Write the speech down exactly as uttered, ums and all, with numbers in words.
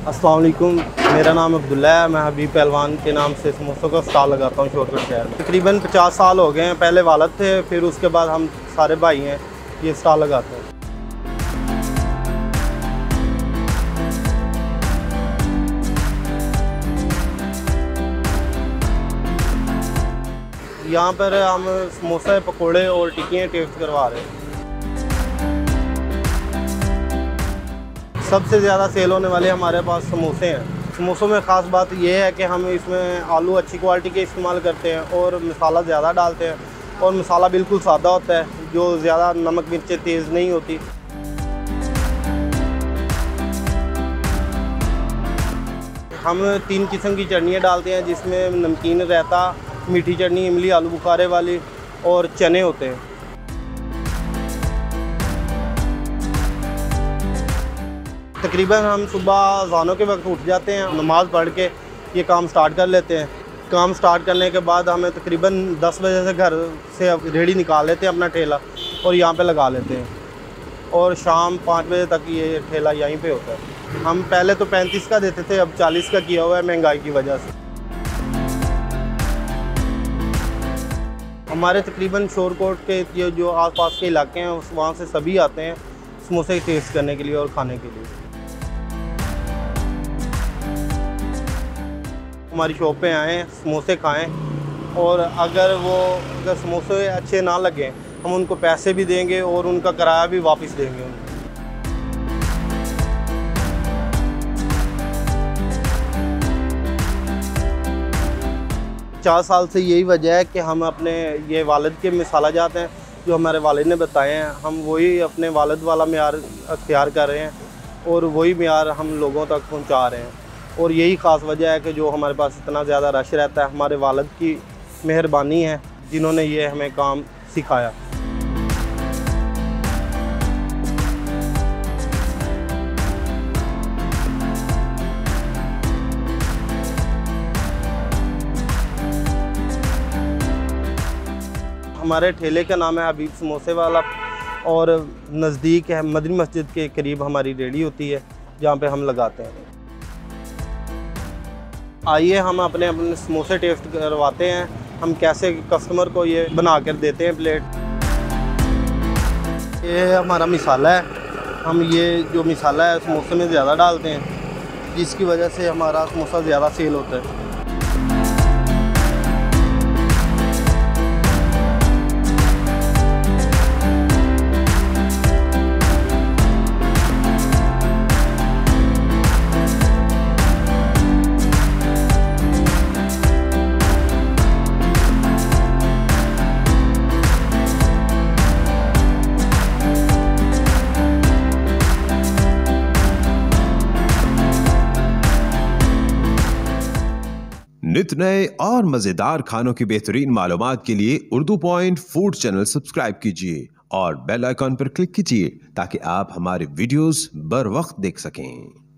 अस्सलाम वालेकुम, मेरा नाम अब्दुल्ला है। मैं हबीब पहलवान के नाम से समोसों का स्टॉल लगाता हूँ शोरकोट शहर में। तकरीबन पचास साल हो गए हैं। पहले वालद थे, फिर उसके बाद हम सारे भाई हैं ये स्टॉल लगाते हैं। यहाँ पर हम समोसा, पकोड़े और टिक्कियाँ टेस्ट करवा रहे हैं। सबसे ज़्यादा सेल होने वाले हमारे पास समोसे हैं। समोसों में ख़ास बात यह है कि हम इसमें आलू अच्छी क्वालिटी के इस्तेमाल करते हैं और मसाला ज़्यादा डालते हैं, और मसाला बिल्कुल सादा होता है, जो ज़्यादा नमक मिर्चें तेज़ नहीं होती। हम तीन किस्म की चटनियाँ डालते हैं, जिसमें नमकीन रायता, मीठी चटनी, इमली आलू बुखारे वाली और चने होते हैं। तकरीबन हम सुबह अज़ानों के वक्त उठ जाते हैं, नमाज़ पढ़ के ये काम स्टार्ट कर लेते हैं। काम स्टार्ट करने के बाद हमें तकरीबन दस बजे से घर से रेडी निकाल लेते हैं अपना ठेला और यहाँ पे लगा लेते हैं, और शाम पाँच बजे तक ये ठेला यहीं पे होता है। हम पहले तो पैंतीस का देते थे, अब चालीस का किया हुआ है महंगाई की वजह से। हमारे तकरीबन शोरकोट के ये जो आसपास के इलाके हैं वहाँ से सभी आते हैं समोसे टेस्ट करने के लिए और खाने के लिए। हमारी शॉप पे आएँ, समोसे खाएं, और अगर वो अगर समोसे अच्छे ना लगें हम उनको पैसे भी देंगे और उनका किराया भी वापस देंगे उनको। चार साल से यही वजह है कि हम अपने ये वालिद के मिसाला जात हैं जो हमारे वालिद ने बताए हैं, हम वही अपने वालिद वाला मेयार अख्तियार कर रहे हैं और वही मेयार हम लोगों तक पहुंचा रहे हैं। और यही ख़ास वजह है कि जो हमारे पास इतना ज़्यादा रश रहता है, हमारे वालिद की मेहरबानी है जिन्होंने ये हमें काम सिखाया। हमारे ठेले का नाम है हबीब समोसे वाला, और नज़दीक है मदनी मस्जिद के करीब हमारी रेडी होती है जहाँ पे हम लगाते हैं। आइए हम अपने अपने समोसे टेस्ट करवाते हैं, हम कैसे कस्टमर को ये बना कर देते हैं प्लेट। ये हमारा मिसाला है, हम ये जो मिसाला है समोसे में ज़्यादा डालते हैं, जिसकी वजह से हमारा समोसा ज़्यादा सेल होता है। नित नए और मजेदार खानों की बेहतरीन मालूमात के लिए Urdu point food channel subscribe कीजिए और बेल आइकॉन पर क्लिक कीजिए ताकि आप हमारे वीडियोस बर वक्त देख सकें।